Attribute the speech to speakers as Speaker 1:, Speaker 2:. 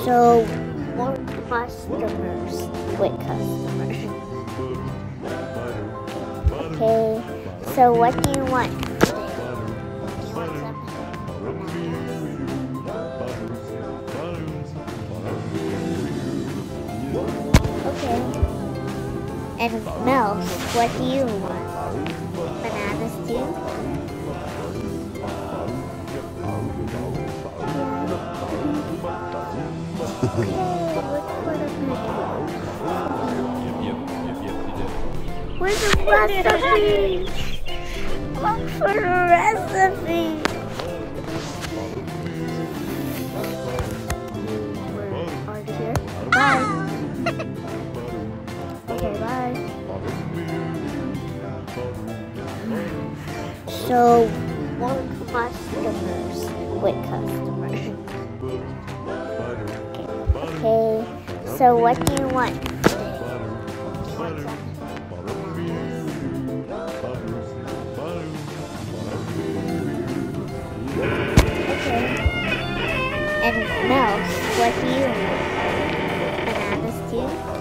Speaker 1: So, more customers. Wait, customers. Okay, so what do you want today? Do you want some? Okay. And Mouse, what do you want? Bananas too? Where's the recipe? Look for the recipe. Are you here? Bye. Okay, bye. So, more customers. Wait, customers. Okay, so what do you want today? Do you want some? Okay. And Mouse, what do you want? Bananas too?